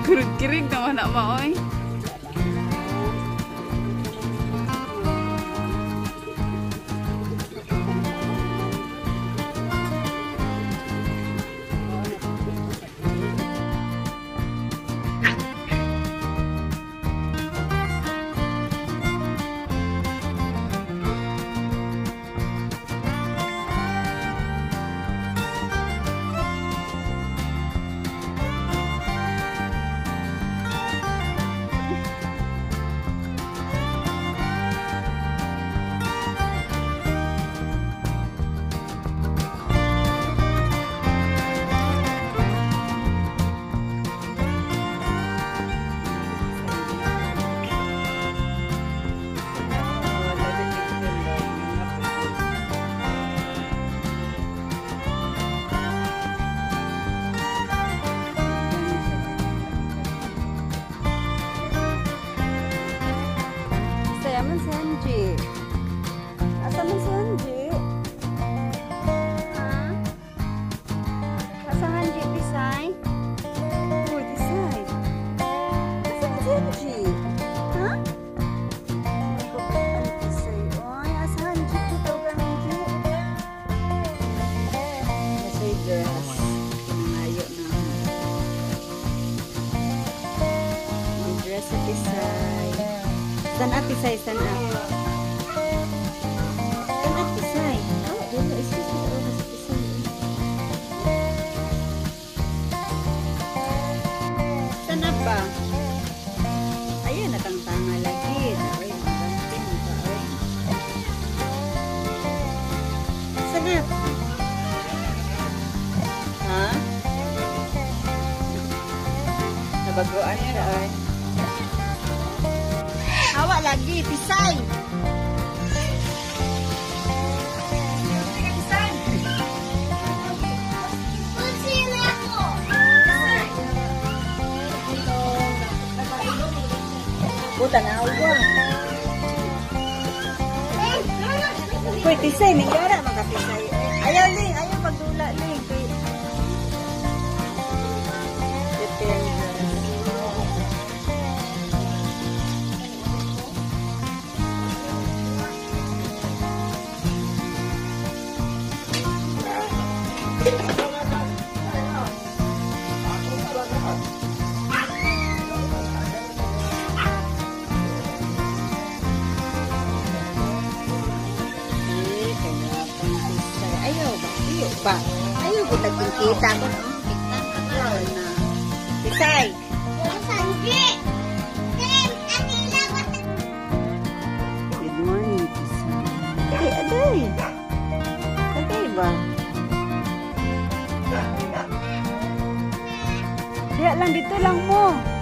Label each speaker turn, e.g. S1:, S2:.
S1: Kurog-kirig naman na maoy. Man si Hanji. Asa man si Hanji? Ha? Asa Hanji, Pisay? Uy, Pisay. Asa man si Hanji? Ha? Ay, Pisay. Uy, asa Hanji? Tutaw ka Hanji? Pisay dress. Nangayo na. May dress sa Pisay. Stand up, Pisay, stand up. Stand up, Pisay. Oh, dito, excuse me. Oh, mas Pisay. Stand up ba? Ayan, natangtanga lagi. Ay, magandang ba? Stand up. Ha? Nabagoan niya, ay. Hawa lagi, Pisay. Pisay. Pusing ako. Buta na awa. Uy, Pisay, nangyara mga Pisay. Ayaw, Ling. Ayaw pagdula, Ling. Depende. Ba? Ayaw ko nagkikita ko, no? Kita ka na. Pisay! Sanji! Good morning, Pisay. Aday, aday! Aday ba? Diya lang, dito lang mo.